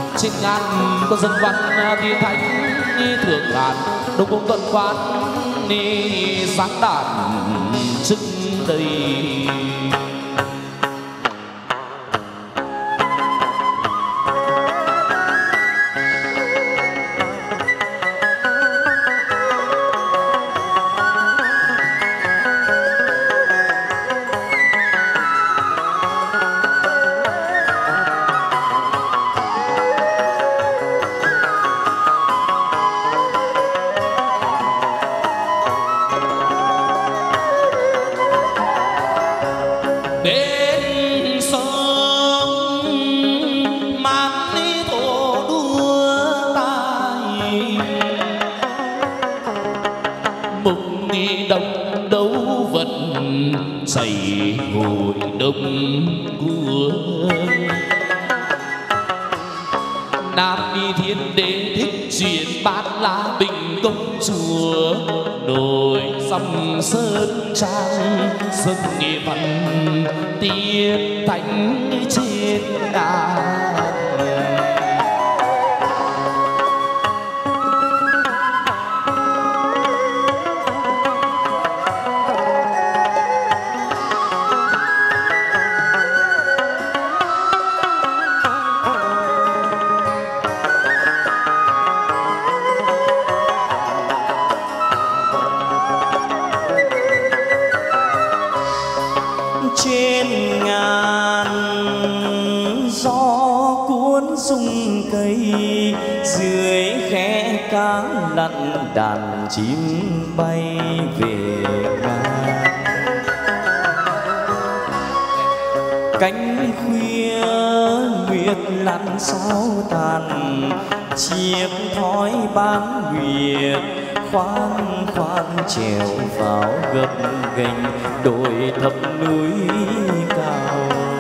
trên ngàn có dân văn thiên thánh thượng ngàn đông cung tuần quán sáng đàn chức đầy. Xây hội đông quân Nam đi thiên đế thích chuyện bát lá bình công chúa đồi dòng sơn trang dân nghệ văn tiên thánh trên đàn. Lặn đàn chim bay về ngang cánh khuya nguyệt lặn sao tàn chiếc thói bán nguyệt khoan khoan trèo vào gập ghềnh đồi thấp núi cao.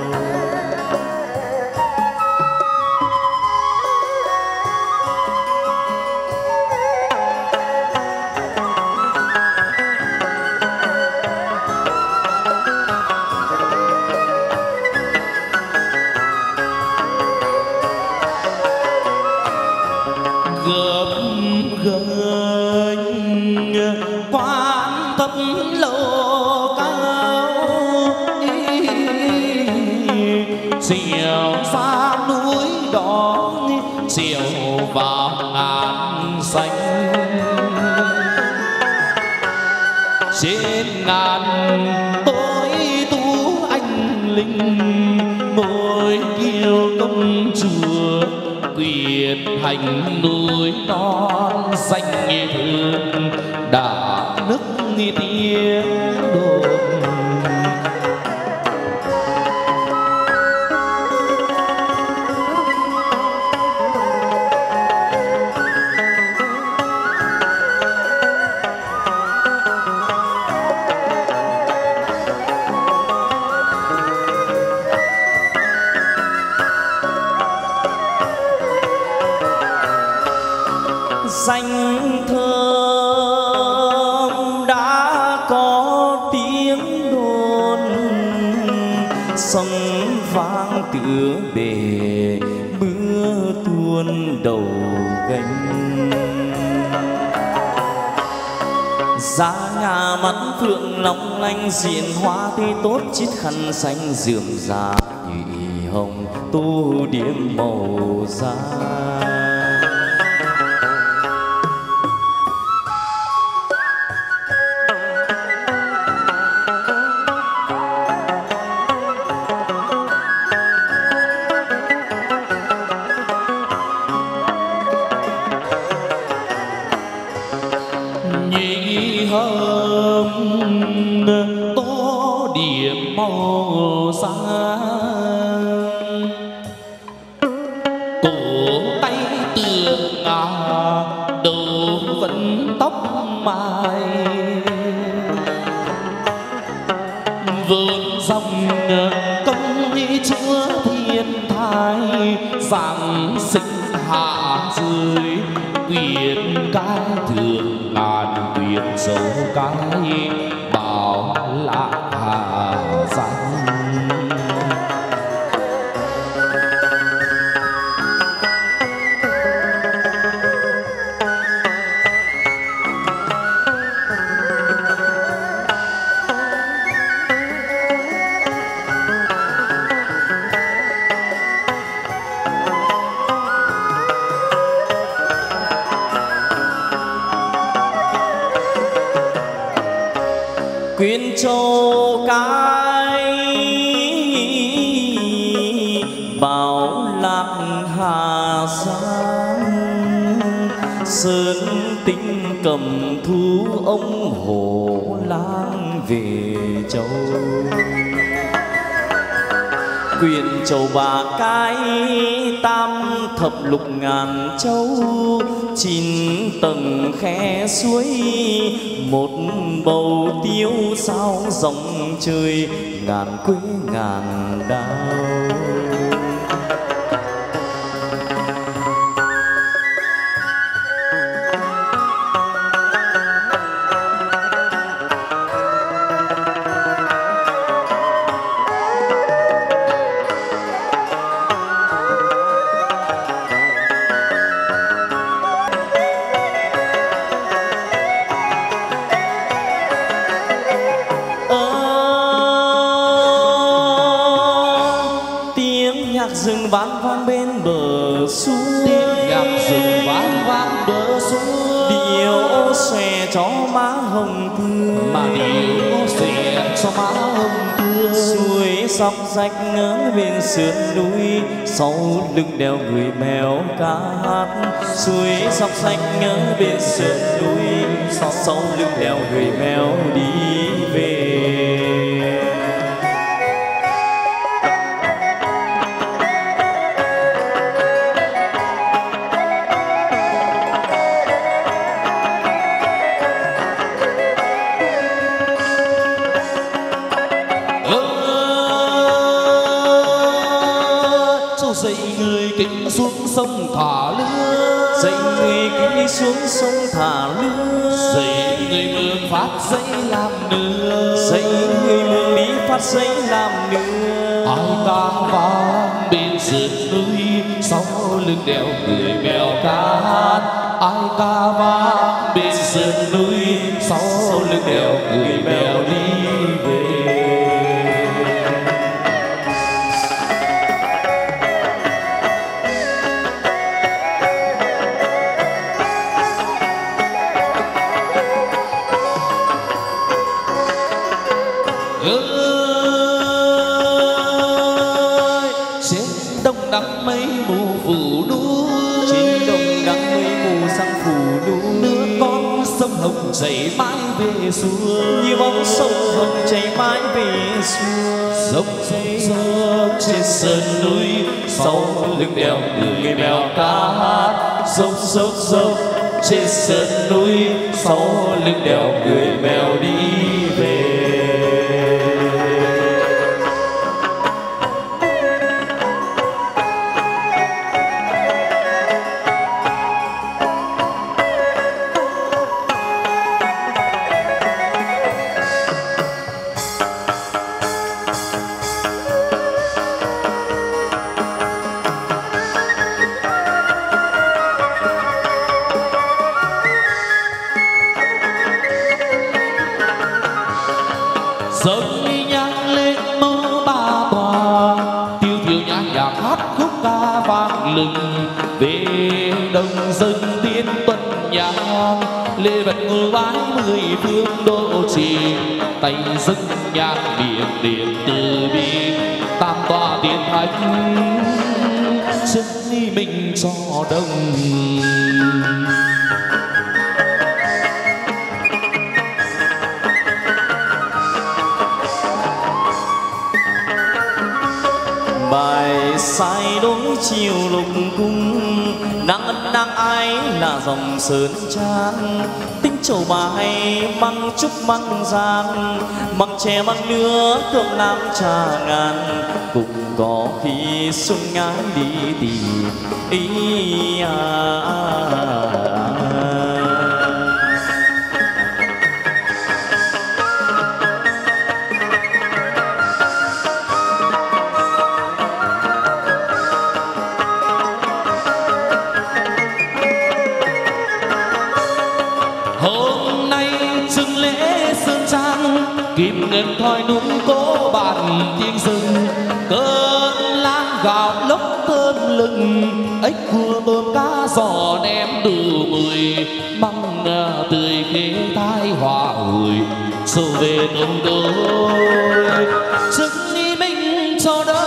Trên ngàn tối tú anh linh ngồi kiêu công chúa quyền hành núi non xanh như thương đã nức như tiếng đồn. Danh thơm đã có tiếng đồn sông vang tựa bể mưa tuôn đầu gánh. Giá nhà mắt phượng long lanh diện hoa tươi tốt chiếc khăn xanh rườm rà nhụy hồng tô điểm màu da. Tô điểm màu xa cổ tay tường đầu vẫn tóc mai vườn dòng công chúa thiên thai giảng sinh hạ dưới quyền cái thường ngàn quyền dấu cái bảo lạ hà danh. Châu cái bảo lạc Hà Giang, sơn tinh cầm thú ông Hổ Lang về Châu. Quyền Châu Bà Cái tam thập lục ngàn châu, 9 tầng khe suối, một bầu tiêu sao dòng trời, ngàn quê ngàn đào. Rừng vang vang bên bờ suối, tiếng nhạc rừng vang vang bờ suối. Điệu xòe cho má hồng tươi, mà điệu xòe cho má hồng tươi. Suối sóc rách ngỡ bên sườn núi, sau lưng đèo người mèo ca hát. Suối sóc rách ngỡ bên sườn núi, sau lưng đèo người mèo đi về. Dậy người kính xuống sông thả lưới, dậy người kính xuống sông thả lưới. Dậy người mường phát dây làm nưa, dậy người mường lý phát dây làm nưa. Ai ca vang bên sườn núi, sau lưng đèo người mèo ca hát. Ai ca vang bên sườn núi, sau lưng đèo người mèo đi về. Nắng mây mù phủ núi, trên đồng nắng mây mù sang phủ núi. Nước con sông Hồng chảy mãi về xuôi, như bóng sông Hồng chảy mãi về xuôi. Dốc dốc trên sườn núi, sau lưng đèo người mèo ca hát. Dốc dốc dốc trên sườn núi, sau lưng đèo người mèo đi về. Dâng nhang lên mơ ba tòa, tiêu thiểu nhạc nhạc hát khúc ca vang lừng. Về đồng dân tiên tuần nhang, lễ vật ngồi bái 10 phương độ trì. Tay dâng nhang miệng điện từ bi, tam tòa tiên thánh chân ly mình cho đông. Bài sai đối chiều lục cung, nàng ân nàng ái là dòng sơn chan. Tính Châu Bà hay măng trúc măng giang, măng chè măng nứa cơm nam trà ngàn. Cũng có khi xuân ngái đi tìm ý Hôm nay dừng lễ sơn trang, kim ngân thoi núi cố bàn tiếng rừng. Cơn lan gạo lốc thơm lừng, ếch cua tôm cá giò ném đủ mùi măng tươi khế thái hòa hồi sâu về đồng đôi sức đi mình cho đỡ.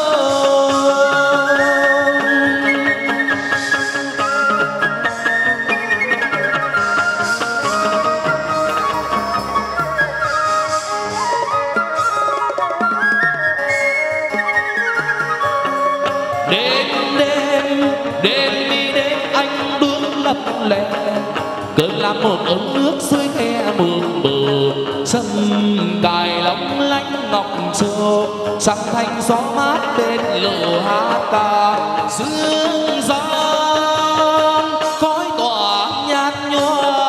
Làm một ống nước dưới khe mường bờ sân cài lóng lánh ngọc châu trăng thanh gió mát bên lộ hát ca sương gió khói tỏa nhạt nhòa.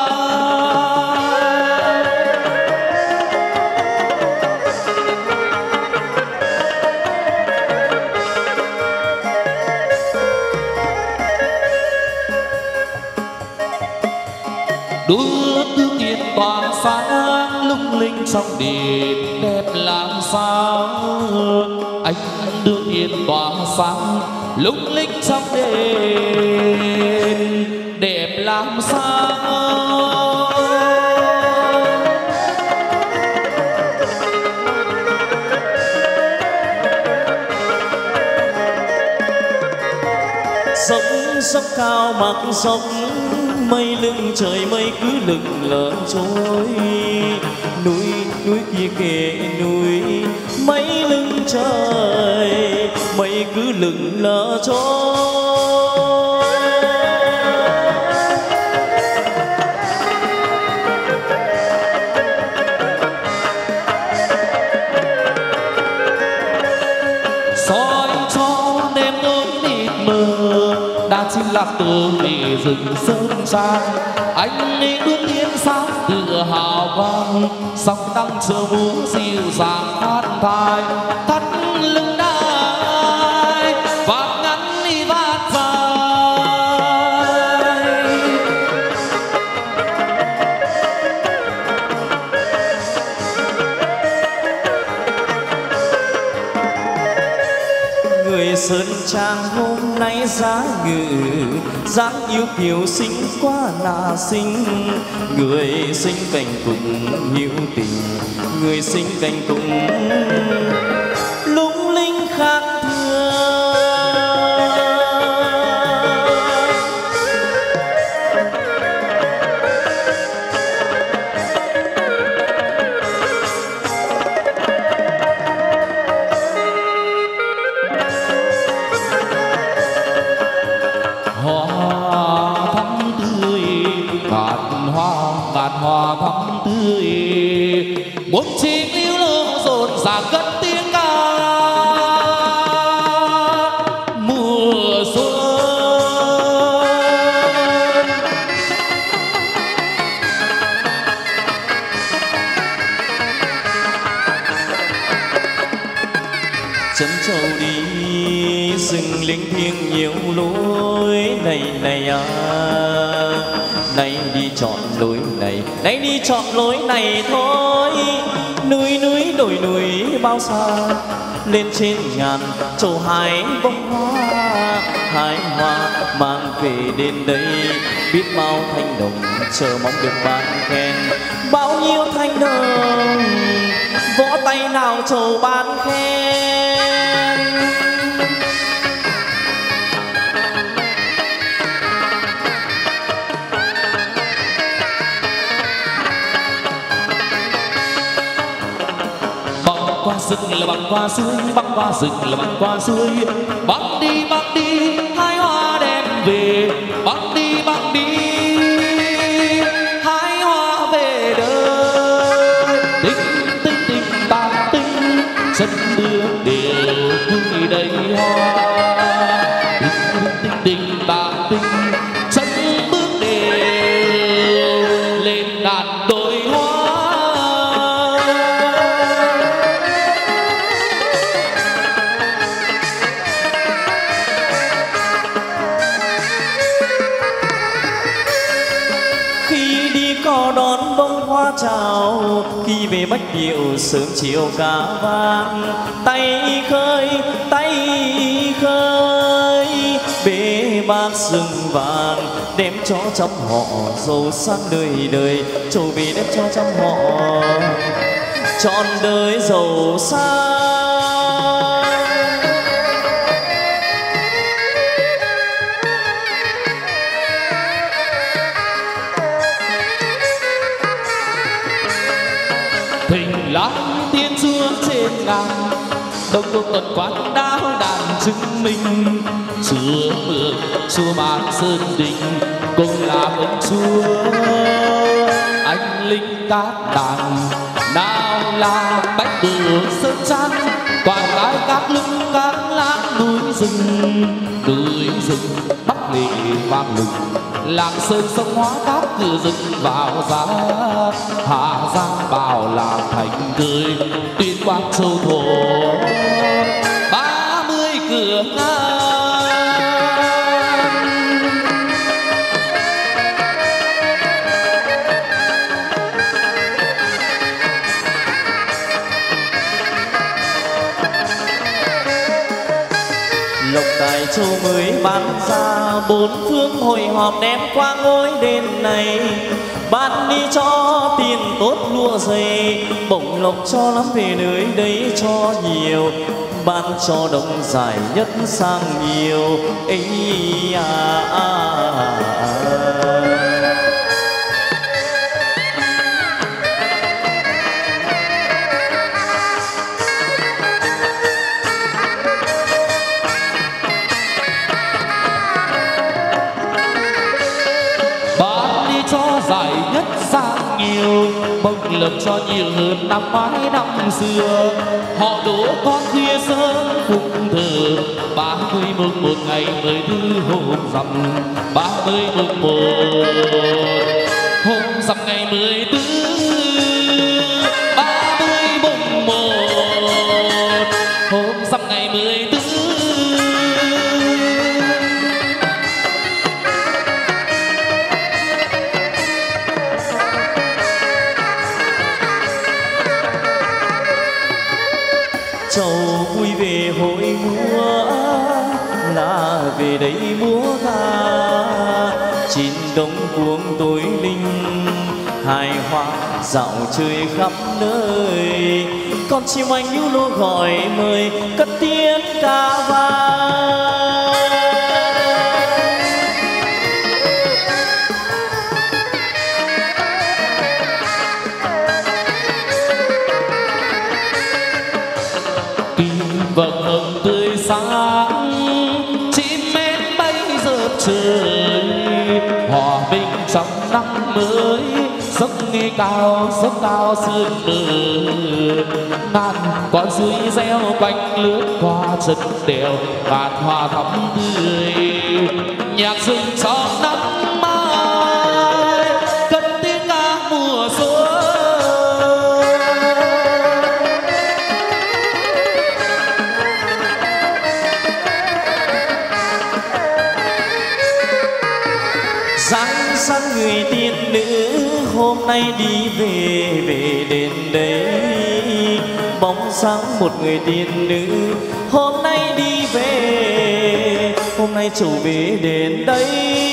Đuốc tước tiên tỏa sáng lung linh trong đêm đẹp làm sao ánh đuốc tiên tỏa sáng lung linh trong đêm đẹp làm sao. Sóng sóng cao mặc sóng mây lưng trời mây cứ lững lờ trôi núi núi kia kề núi mây lưng trời mây cứ lững lờ trôi. Soi cho đêm tối mịt mờ đã chính là từ vì rừng sơn trang anh ấy bước tiến sáng tựa hào quang sóng tăng chờ múa dịu dàng hát thai thắt lưng đai và ngắn đi vạt dài. Người sơn trang hôm nay giá ngự dáng yêu kiều xinh quá là xinh người xinh cảnh cùng hữu tình người xinh cảnh cùng lung linh khác thường. Hoa thắm tươi bốn chim líu lô rộn ràng cất tiếng ca mùa xuân. Chân trâu đi rừng linh thiêng nhiều lối này này à nay đi chọn lối này nay đi chọn lối này thôi núi núi đồi núi bao xa lên trên ngàn trầu hái bông hoa mang về đến đây biết bao thanh đồng chờ mong được ban khen bao nhiêu thanh đồng võ tay nào trầu ban khen. Qua rừng là băng qua suối băng qua rừng là băng qua suối băng đi hái hoa đem về băng đi hái hoa về đời tinh tinh tinh tam tinh chân bước đều vui đầy hoa tinh tinh tinh tam tinh chân bước đều lên đàn đôi hoa. Đón bông hoa chào khi về bách điệu sớm chiều cá vàng tay khơi bể bạc rừng vàng, đem cho trăm họ giàu sang đời đời, trầu về đem cho trăm họ trọn đời giàu sang. Thình láng thiên chúa trên ngàn, đông đông tuần quán đáo đàn chứng minh, chúa mượn chúa mang sơn đình cùng làm ông chúa. Anh linh cát đàn nào là bách bừa sơn trắng, quảng gái các lưng các lãng núi rừng bắc lệ vang lừng, làng sơn sông hóa các cửa rừng vào giá. Hà Giang bảo làm thành cười, Tuyên Quang Châu Thổ 30 cửa ngang. Lộc Tài Châu mới bán ra, bốn phương hội họp đem qua ngôi đền này. Ban đi cho tiền tốt lúa dày, bổng lộc cho lắm về nơi đây cho nhiều. Ban cho đông dài nhất sang nhiều ấy Giải nhất sang nhiều, bông lộc cho nhiều hơn năm ngoái năm xưa. Họ đổ con khuya sớm phụng thờ 31 một ngày 14 hôm rằm, 31 hôm rằm ngày 14, 31 hôm rằm ngày 14. Châu vui về hội múa là về đây múa ca, chín đông cuồng tối linh hài hòa dạo chơi khắp nơi. Con chim anh nhú lô gọi mời cất tiếng ca vang. Vầng hồng tươi sáng, chim én bay dợp trời, hòa bình trong năm mới. Giấc nghe cao sương mờ, ngàn con suối reo quanh lướt qua chân đèo, ngàn hoa thắm tươi. Nhạc rừng cho nắng mai, cất tiếng ca mùa xuân. Sáng sáng người tiên nữ hôm nay đi về đến đây. Bóng sáng một người tiên nữ hôm nay đi về, hôm nay trở về đến đây.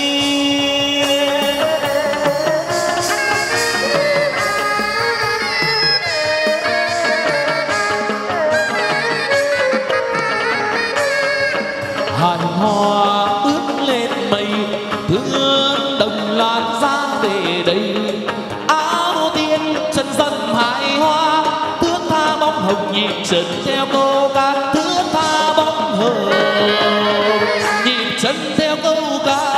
Hàn hoa ướt lên mây, thương đồng loạt ra về đây. Áo tiên chân dân hài hoa, thước tha bóng hồng nhịp chân theo câu ca. Thước tha bóng hồng nhịp chân theo câu ca.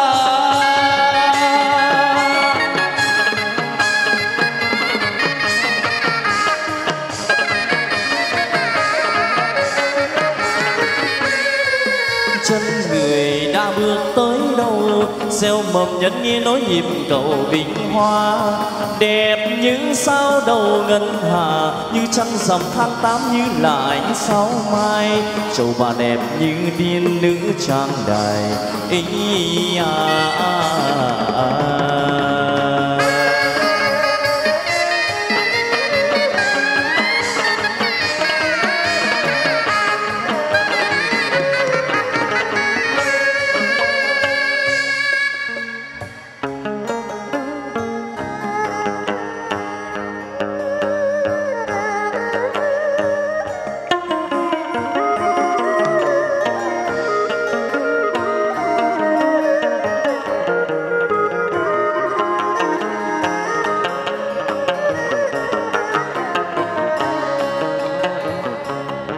Chân người đã bước tới đâu, gieo mầm nhân nghe nói nhịp cầu bình hoa. Đẹp như sao đầu ngân hà, như trăng rằm tháng 8 như là ánh sao mai. Châu bà đẹp như tiên nữ trang đài ý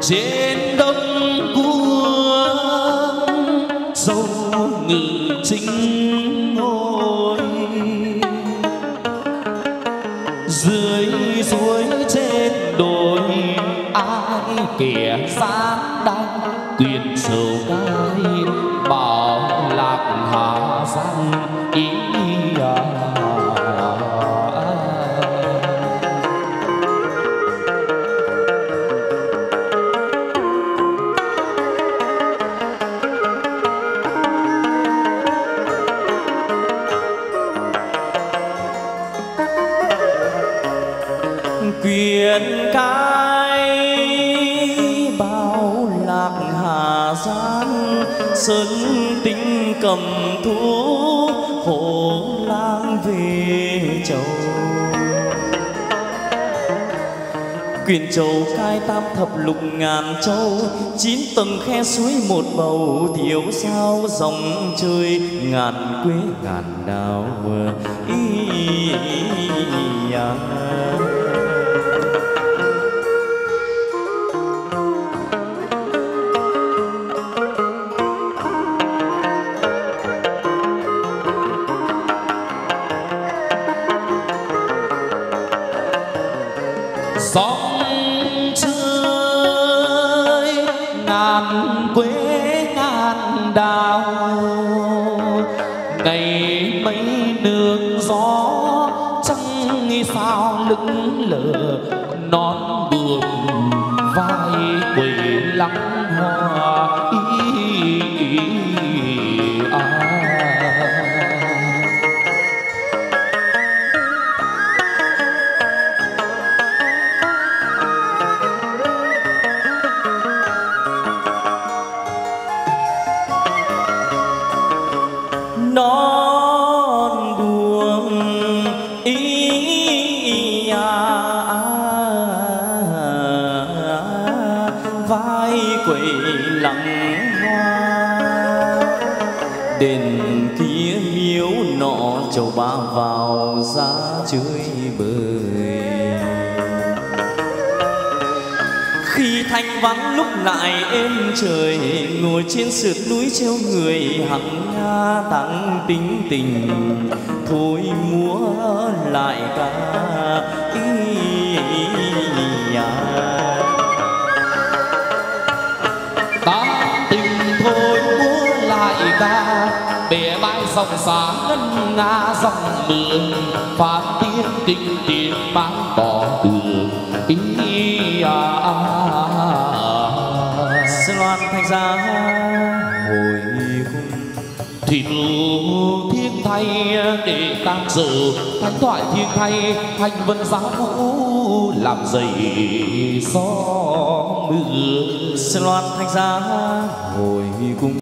trên đông cuông dâu ngự chính ngôi dưới suối trên đồi ai kẻ sáng đăng quyền sầu cai bảo lạc hà giang ý quyền cai bao lạc hà giang sơn tinh cầm thú hồ lang về châu quyền châu cai tam thập lục ngàn châu 9 tầng khe suối một bầu thiếu sao dòng chơi ngàn quê ngàn đào sóng chơi ngàn quê ngàn đào ngày mấy nương gió trăng sao lững lờ nón buồm vai quầy lắng hoa non buông ý vai quầy lặng hoa đền kia miếu nọ chầu ba vào ra chơi bời khi thanh vắng lúc lại êm trời ngồi trên sườn núi treo người hằng nga tặng tính tình thôi múa lại ca tặng tình thôi múa lại ca bể bãi dòng xa ngân nga dòng mưa phát tiếng kinh tiền mang bỏ đường loan thành ra hồi cung thì lưu thiên thay để tam dự thánh thoại thiên thay hành vân giáo vũ làm dậy gió mưa loan thành ra hồi cung.